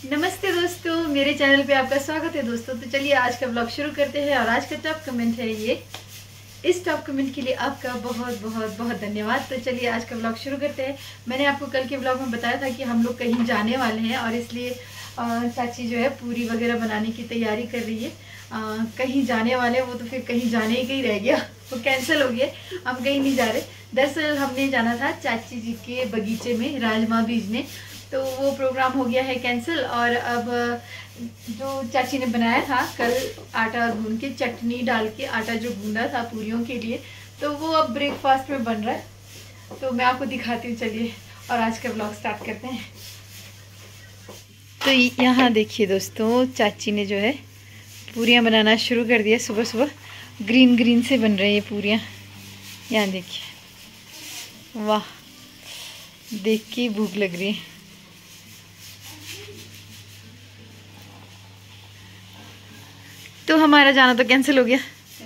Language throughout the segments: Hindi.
नमस्ते दोस्तों, मेरे चैनल पे आपका स्वागत है दोस्तों। तो चलिए आज का ब्लॉग शुरू करते हैं और आज का टॉप कमेंट है ये। इस टॉप कमेंट के लिए आपका बहुत बहुत बहुत धन्यवाद। तो चलिए आज का ब्लॉग शुरू करते हैं। मैंने आपको कल के ब्लॉग में बताया था कि हम लोग कहीं जाने वाले हैं और इसलिए चाची जो है पूरी वगैरह बनाने की तैयारी कर रही है। कहीं जाने वाले, वो तो फिर कहीं जाने ही रह गया, वो कैंसिल हो गया। हम कहीं नहीं जा रहे। दरअसल हमने जाना था चाची जी के बगीचे में राजमा बीजने, तो वो प्रोग्राम हो गया है कैंसिल। और अब जो चाची ने बनाया था कल आटा गूंद के, चटनी डाल के आटा जो गूंदा था पूरियों के लिए, तो वो अब ब्रेकफास्ट में बन रहा है। तो मैं आपको दिखाती हूँ, चलिए और आज का ब्लॉग स्टार्ट करते हैं। तो यहाँ देखिए दोस्तों, चाची ने जो है पूरियाँ बनाना शुरू कर दिया। सुबह सुबह ग्रीन ग्रीन से बन रही है पूरियाँ। यहाँ देखिए, वाह, देख के भूख लग रही है। तो हमारा जाना तो कैंसिल हो गया।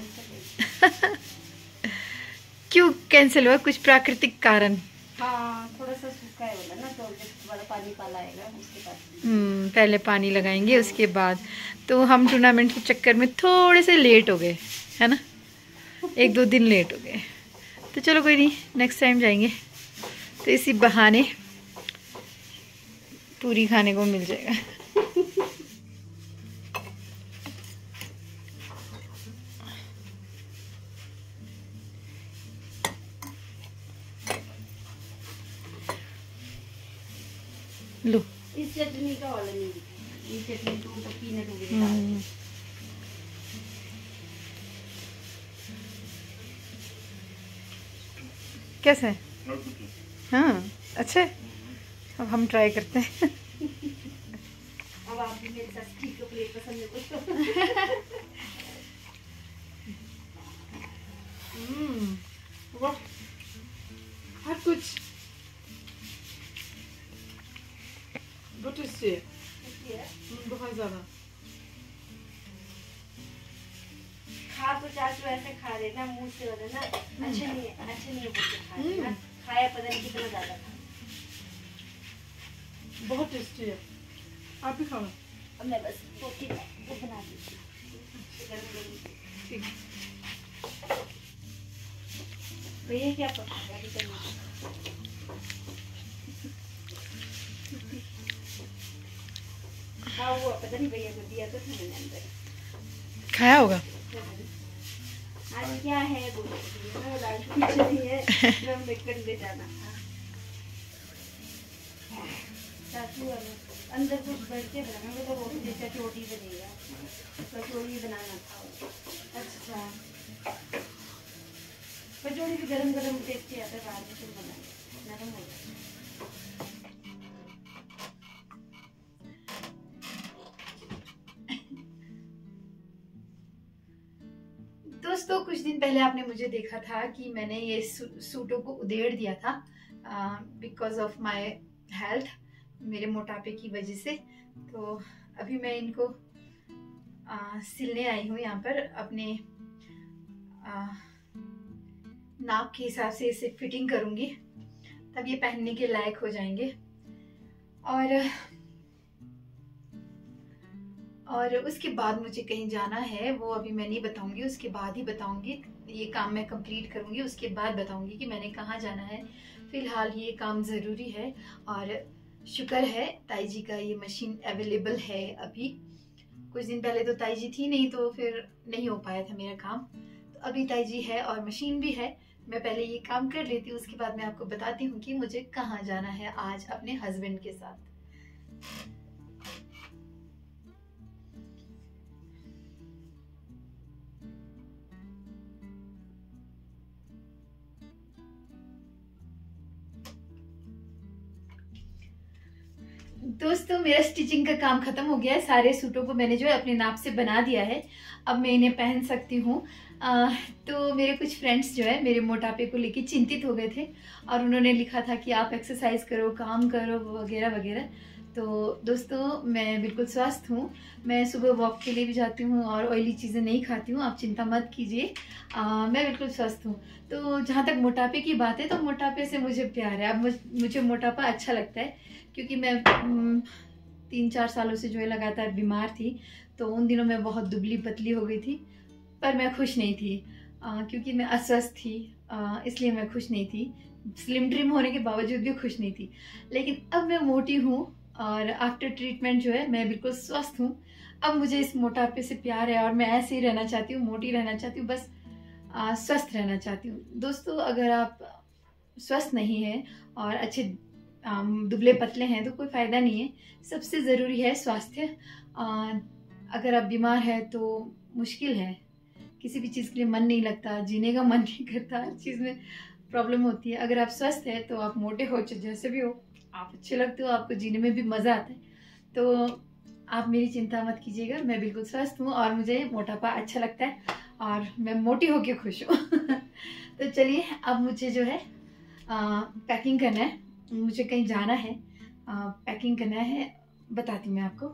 क्यों कैंसिल हुआ? कुछ प्राकृतिक कारण? हाँ, थोड़ा सा सूखा है बोला ना, तो वाला पानी आएगा उसके बाद। पहले पानी लगाएंगे उसके बाद। तो हम टूर्नामेंट के चक्कर में थोड़े से लेट हो गए, है ना, 1-2 दिन लेट हो गए। तो चलो कोई नहीं, नेक्स्ट टाइम जाएंगे तो इसी बहाने पूरी खाने को मिल जाएगा। लो, इस चटनी का वाला नहीं दिखा, ये चटनी तो पीनट वगैरह। कैसे? हाँ, अच्छा है। अब हम ट्राई करते हैं। अब आप भी मेरे साथ स्टीक का प्लेट पसंद है वाह, हर कुछ बहुत टेस्टी है, बहुत ज़्यादा। खा तो चाचू ऐसे खा लेना मुंह से, वाला ना अच्छे नहीं बोल के खा लेना। खाया पता नहीं कितना ज़्यादा था। बहुत टेस्टी है, आप भी खाओ। अब मैं बस रोटी वो बना दी। ठीक है भैया, क्या पकाया अभी तक? हाँ, वो पता नहीं भैया को दिया तो था मैंने अंदर। खाया होगा। आज क्या है बोलो, दाल खिचड़ी है, हम लेकर ले जाना। चाचू अंदर कुछ बैठ के बनाना, तो रोटी जैसा रोटी बनेगा, कचौड़ी बनाना था। अच्छा, कचौड़ी भी गरम गरम टेस्टी आता है, बाद में फिर बनाए नरम हो जाए। दोस्तों, कुछ दिन पहले आपने मुझे देखा था कि मैंने ये सूटों को उधेड़ दिया था बिकॉज ऑफ माय हेल्थ, मेरे मोटापे की वजह से। तो अभी मैं इनको सिलने आई हूँ यहाँ पर, अपने नाप के हिसाब से इसे फिटिंग करूँगी, तब ये पहनने के लायक हो जाएंगे। और उसके बाद मुझे कहीं जाना है, वो अभी मैं नहीं बताऊंगी, उसके बाद ही बताऊंगी। ये काम मैं कंप्लीट करूंगी, उसके बाद बताऊंगी कि मैंने कहाँ जाना है। फिलहाल ये काम ज़रूरी है और शुक्र है ताई जी का ये मशीन अवेलेबल है अभी। कुछ दिन पहले तो ताई जी थी नहीं, तो फिर नहीं हो पाया था मेरा काम। तो अभी ताई जी है और मशीन भी है। मैं पहले ये काम कर लेती हूँ, उसके बाद मैं आपको बताती हूँ कि मुझे कहाँ जाना है आज अपने हस्बैंड के साथ। दोस्तों, मेरा स्टिचिंग का काम खत्म हो गया है। सारे सूटों को मैंने जो है अपने नाप से बना दिया है। अब मैं इन्हें पहन सकती हूँ। तो मेरे कुछ फ्रेंड्स जो है मेरे मोटापे को लेके चिंतित हो गए थे और उन्होंने लिखा था कि आप एक्सरसाइज करो, काम करो वगैरह वगैरह। तो दोस्तों, मैं बिल्कुल स्वस्थ हूँ। मैं सुबह वॉक के लिए भी जाती हूँ और ऑयली चीज़ें नहीं खाती हूँ, आप चिंता मत कीजिए। मैं बिल्कुल स्वस्थ हूँ। तो जहाँ तक मोटापे की बात है, तो मोटापे से मुझे प्यार है। अब मुझे मोटापा अच्छा लगता है, क्योंकि मैं 3-4 सालों से जो है लगातार बीमार थी। तो उन दिनों मैं बहुत दुबली पतली हो गई थी, पर मैं खुश नहीं थी क्योंकि मैं अस्वस्थ थी, इसलिए मैं खुश नहीं थी। स्लिम ट्रिम होने के बावजूद भी खुश नहीं थी। लेकिन अब मैं मोटी हूँ और आफ्टर ट्रीटमेंट जो है मैं बिल्कुल स्वस्थ हूँ। अब मुझे इस मोटापे से प्यार है और मैं ऐसे ही रहना चाहती हूँ, मोटी रहना चाहती हूँ, बस स्वस्थ रहना चाहती हूँ। दोस्तों, अगर आप स्वस्थ नहीं हैं और अच्छे दुबले पतले हैं तो कोई फ़ायदा नहीं है। सबसे ज़रूरी है स्वास्थ्य। अगर आप बीमार हैं तो मुश्किल है, किसी भी चीज़ के लिए मन नहीं लगता, जीने का मन नहीं करता, हर चीज़ में प्रॉब्लम होती है। अगर आप स्वस्थ हैं तो आप मोटे हो चाहे जैसे भी हो, आप अच्छे लगते हो, आपको जीने में भी मज़ा आता है। तो आप मेरी चिंता मत कीजिएगा, मैं बिल्कुल स्वस्थ हूँ और मुझे मोटापा अच्छा लगता है और मैं मोटी होकर खुश हूँ। तो चलिए, अब मुझे जो है पैकिंग करना है, मुझे कहीं जाना है, पैकिंग करना है, बताती हूँ मैं आपको।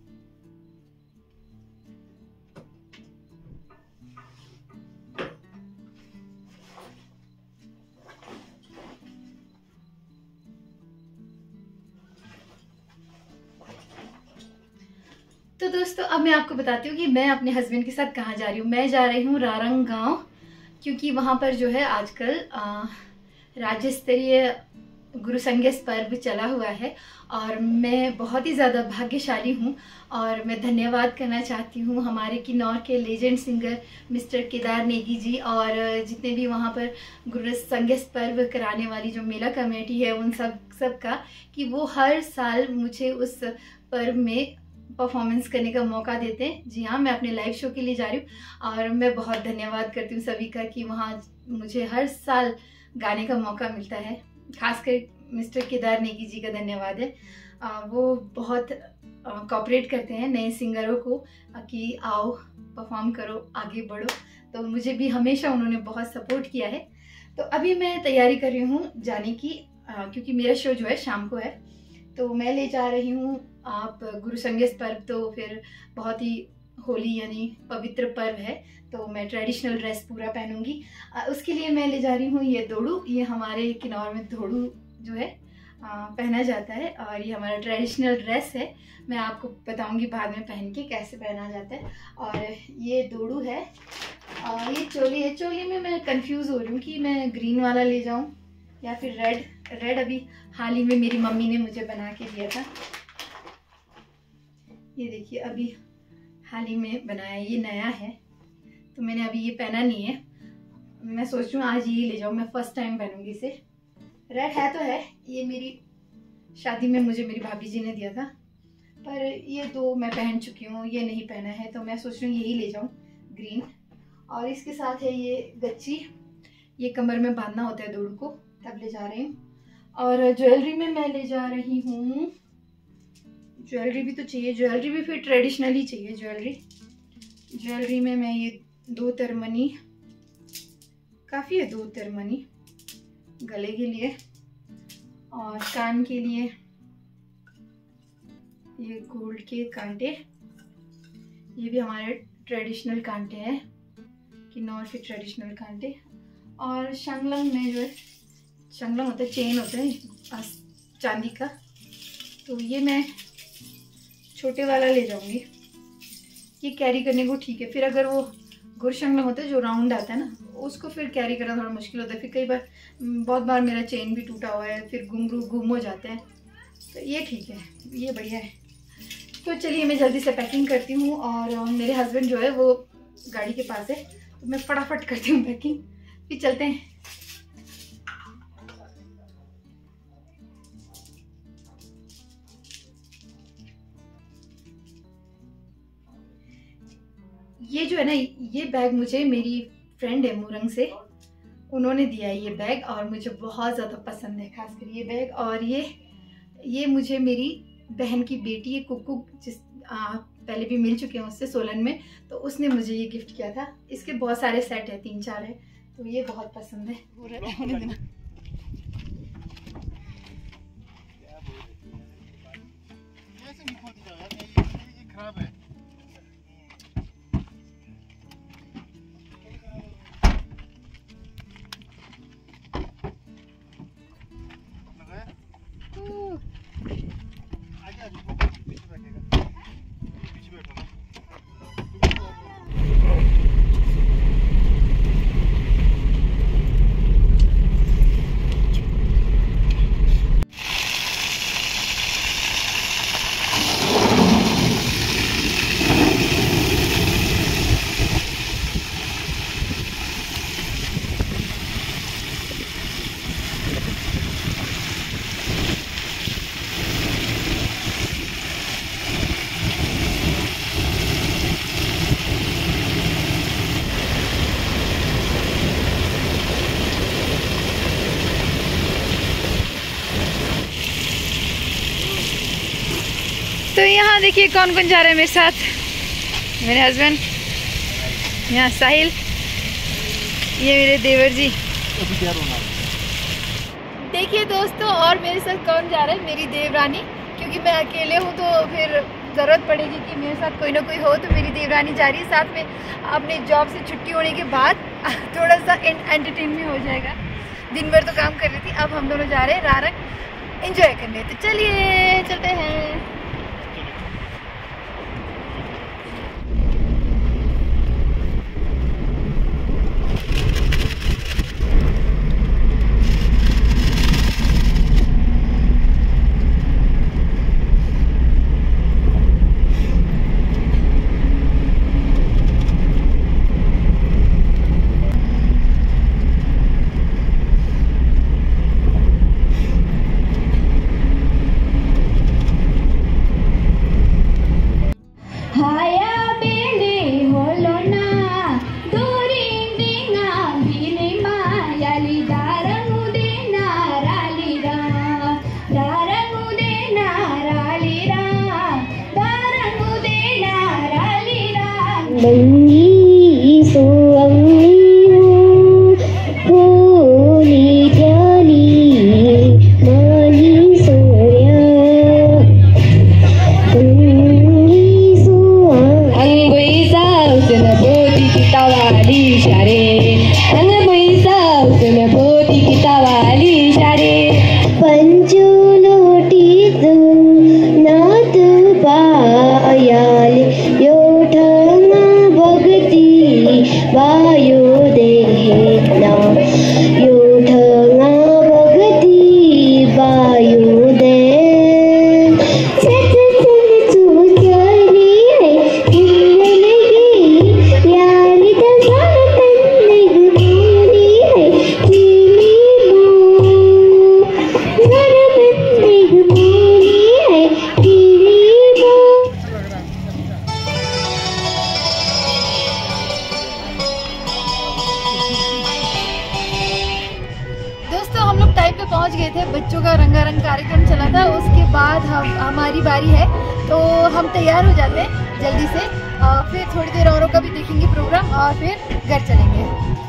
तो दोस्तों, अब मैं आपको बताती हूँ कि मैं अपने हस्बैंड के साथ कहाँ जा रही हूँ। मैं जा रही हूँ रारंग गांव, क्योंकि वहाँ पर जो है आजकल राज्य स्तरीय गुरु संगीत पर्व चला हुआ है और मैं बहुत ही ज़्यादा भाग्यशाली हूँ। और मैं धन्यवाद करना चाहती हूँ हमारे किन्नौर के legend singer mister Kedar Negi ji और जितने भी वहाँ पर गुरु संगीत पर्व कराने वाली जो मेला कमेटी है उन सब का, कि वो हर साल मुझे उस पर्व में परफॉर्मेंस करने का मौका देते हैं। जी हाँ, मैं अपने लाइव शो के लिए जा रही हूँ और मैं बहुत धन्यवाद करती हूँ सभी का कि वहाँ मुझे हर साल गाने का मौका मिलता है। खासकर मिस्टर केदार नेगी जी का धन्यवाद है। वो बहुत कोऑपरेट करते हैं नए सिंगरों को कि आओ परफॉर्म करो, आगे बढ़ो। तो मुझे भी हमेशा उन्होंने बहुत सपोर्ट किया है। तो अभी मैं तैयारी कर रही हूँ जाने की, क्योंकि मेरा शो जो है शाम को है। तो मैं ले जा रही हूँ आप गुरु संगीत पर्व, तो फिर बहुत ही होली यानी पवित्र पर्व है, तो मैं ट्रेडिशनल ड्रेस पूरा पहनूंगी। उसके लिए मैं ले जा रही हूँ ये दोड़ू। ये हमारे किन्नौर में दोड़ू जो है पहना जाता है और ये हमारा ट्रेडिशनल ड्रेस है। मैं आपको बताऊंगी बाद में पहन के कैसे पहना जाता है। और ये दोड़ू है और ये चोली है। चोली में मैं कंफ्यूज हो रही हूँ कि मैं ग्रीन वाला ले जाऊँ या फिर रेड अभी हाल ही में मेरी मम्मी ने मुझे बना के दिया था। ये देखिए, अभी हाल ही में बनाया, ये नया है, तो मैंने अभी ये पहना नहीं है। मैं सोच रही हूँ आज ये ले जाऊँ, मैं फर्स्ट टाइम पहनूंगी इसे। रेड है तो है, ये मेरी शादी में मुझे मेरी भाभी जी ने दिया था, पर ये दो मैं पहन चुकी हूँ, ये नहीं पहना है, तो मैं सोच रही हूँ यही ले जाऊँ ग्रीन। और इसके साथ है ये गच्ची, ये कमर में बांधना होता है दोड़ू को, तब ले जा रही हूँ। और ज्वेलरी में मैं ले जा रही हूँ, ज्वेलरी भी तो चाहिए, ज्वेलरी भी फिर ट्रेडिशनली चाहिए ज्वेलरी में मैं ये 2 तरमनी काफ़ी है, 2 तरमनी गले के लिए और कान के लिए ये गोल्ड के कांटे, ये भी हमारे ट्रेडिशनल कांटे हैं, किन्नौर के ट्रेडिशनल कांटे। और शंगलंग में जो है, शंगलंग होता है, चेन होता है चांदी का, तो ये मैं छोटे वाला ले जाऊंगी, ये कैरी करने को ठीक है। फिर अगर वो गुरशंगलंग होता है जो राउंड आता है ना, उसको फिर कैरी करना थोड़ा मुश्किल होता है। फिर कई बार, बहुत बार मेरा चेन भी टूटा हुआ है, फिर गुम हो जाते हैं, तो ये ठीक है, ये बढ़िया है। तो चलिए मैं जल्दी से पैकिंग करती हूँ और मेरे हस्बैंड जो है वो गाड़ी के पास है, तो मैं फटाफट करती हूँ पैकिंग, फिर चलते हैं। ये जो है ना, ये बैग मुझे मेरी फ्रेंड है मुरंग से, उन्होंने दिया है ये बैग और मुझे बहुत ज़्यादा पसंद है, खासकर ये बैग। और ये मुझे मेरी बहन की बेटी है कुकू, जिस पहले भी मिल चुके हैं उससे सोलन में, तो उसने मुझे ये गिफ्ट किया था। इसके बहुत सारे सेट है, 3-4 है, तो ये बहुत पसंद है। खराब है। तो यहाँ देखिए कौन कौन जा रहा है मेरे साथ। मेरे हस्बैंड, यहाँ साहिल, ये मेरे देवर जी। देखिए दोस्तों, और मेरे साथ कौन जा रहा है, मेरी देवरानी। क्योंकि मैं अकेले हूँ तो फिर ज़रूरत पड़ेगी कि मेरे साथ कोई ना कोई हो, तो मेरी देवरानी जा रही है साथ में। अपने जॉब से छुट्टी होने के बाद थोड़ा सा एंटरटेनमेंट हो जाएगा। दिन भर तो काम कर रही थी, अब हम दोनों जा रहे हैं रारंग एंजॉय करने। तो चलिए चलते हैं। पहुंच गए थे। बच्चों का रंगारंग कार्यक्रम चला था, उसके बाद हमारी बारी है, तो हम तैयार हो जाते हैं जल्दी से। फिर थोड़ी देर औरों का भी देखेंगे प्रोग्राम और फिर घर चलेंगे।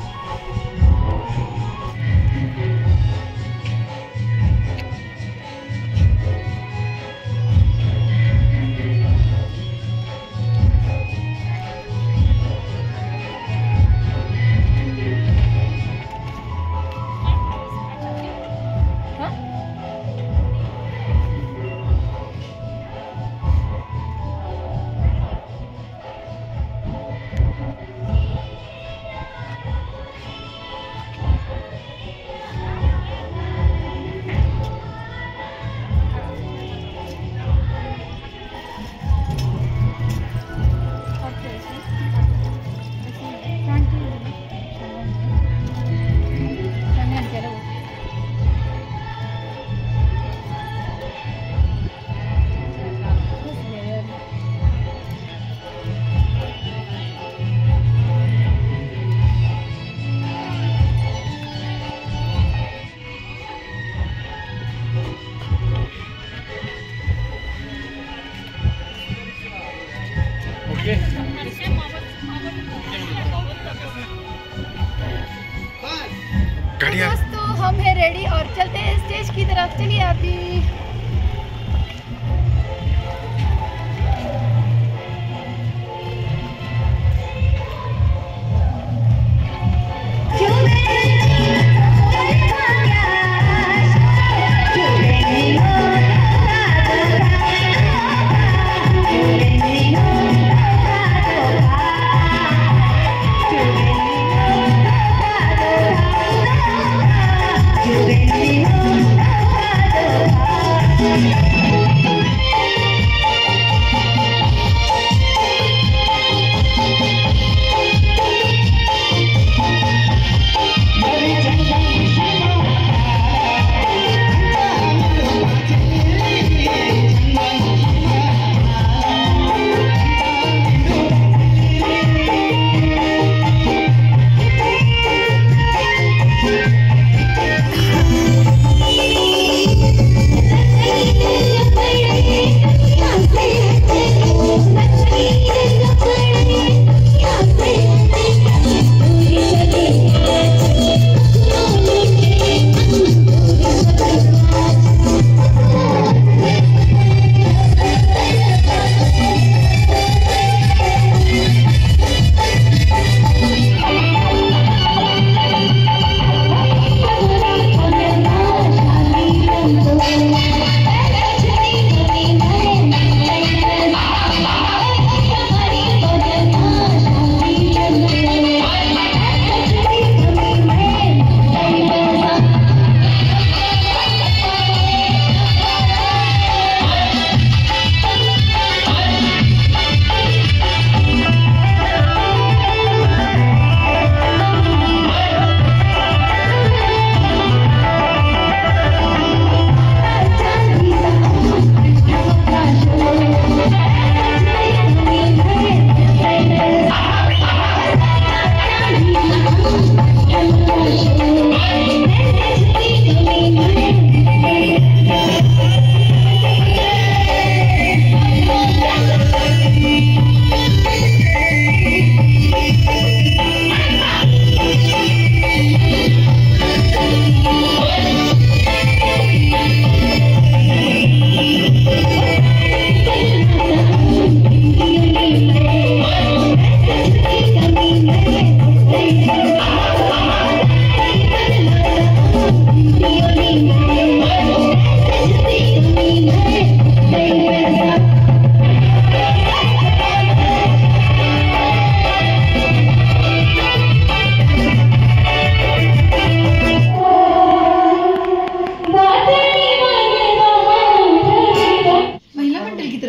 दोस्तों हम हैं रेडी और चलते हैं स्टेज की तरफ। चलिए आप भी।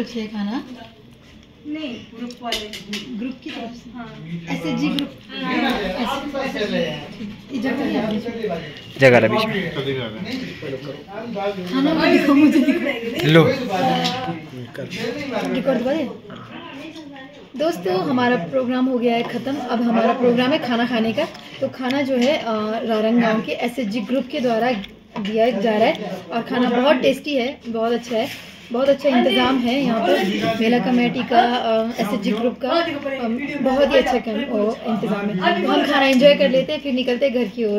तरफ से है खाना? नहीं, ग्रुप वाले ग्रुप की तरफ से? हाँ। SHG group. जगह बीच में खाना दिखाओ मुझे, लो। रिकॉर्ड दे। दोस्तों हमारा प्रोग्राम हो गया है ख़त्म। अब हमारा प्रोग्राम है खाना खाने का। तो खाना जो है रारंग गांव के SHG ग्रुप के द्वारा दिया जा रहा है और खाना बहुत टेस्टी है, बहुत अच्छा है, बहुत अच्छा इंतज़ाम है यहाँ पर मेला कमेटी का, SHG ग्रुप का, बहुत ही अच्छा इंतज़ाम है। तो हम खाना एंजॉय कर लेते हैं, फिर निकलते हैं घर की ओर।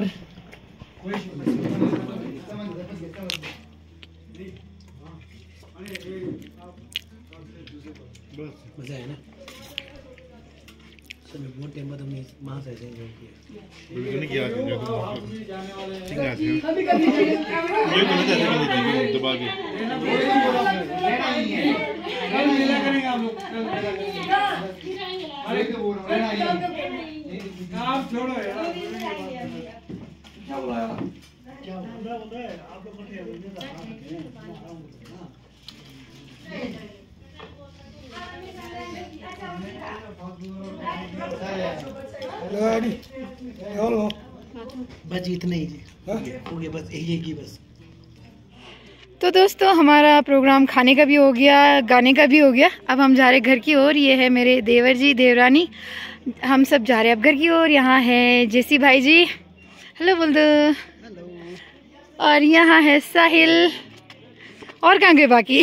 मजा है ना, बहुत टाइम बाद हमने वहाँ से एंजॉय किया। बस इतना ही हो गया, बस यही बस। तो दोस्तों हमारा प्रोग्राम खाने का भी हो गया, गाने का भी हो गया। अब हम जा रहे घर की ओर। ये है मेरे देवर जी, देवरानी, हम सब जा रहे हैं अब घर की ओर। यहाँ है जेसी भाई जी, हेलो बोल दो। और यहाँ है साहिल। और कहाँ गए बाकी?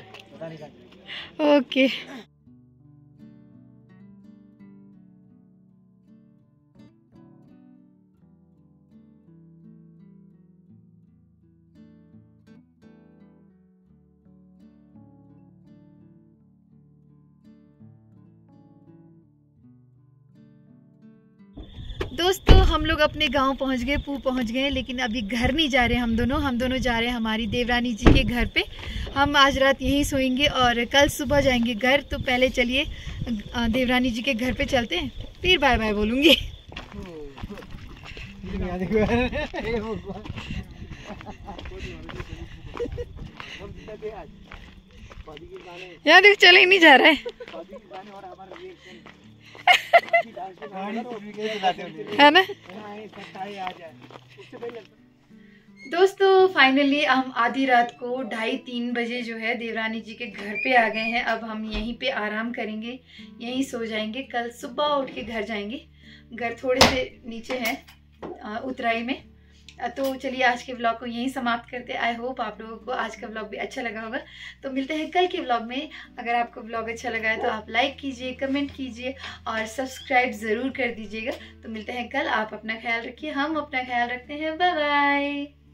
ओके। दोस्तों हम लोग अपने गांव पहुंच गए, पहुंच गए, लेकिन अभी घर नहीं जा रहे। हम दोनों जा रहे हैं हमारी देवरानी जी के घर पे। हम आज रात यहीं सोएंगे और कल सुबह जाएंगे घर। तो पहले चलिए देवरानी जी के घर पे चलते हैं, फिर बाय बाय बोलूँगी। यहाँ देख चले ही नहीं जा रहा है है ना। दोस्तों फाइनली हम आधी रात को 2:30-3 बजे जो है देवरानी जी के घर पे आ गए हैं। अब हम यहीं पे आराम करेंगे, यहीं सो जाएंगे। कल सुबह उठ के घर जाएंगे। घर थोड़े से नीचे है उतराई में। तो चलिए आज के व्लॉग को यहीं समाप्त करते हैं। आई होप आप लोगों को आज का व्लॉग भी अच्छा लगा होगा। तो मिलते हैं कल के व्लॉग में। अगर आपको व्लॉग अच्छा लगा है तो आप लाइक कीजिए, कमेंट कीजिए और सब्सक्राइब ज़रूर कर दीजिएगा। तो मिलते हैं कल। आप अपना ख्याल रखिए, हम अपना ख्याल रखते हैं। Bye bye.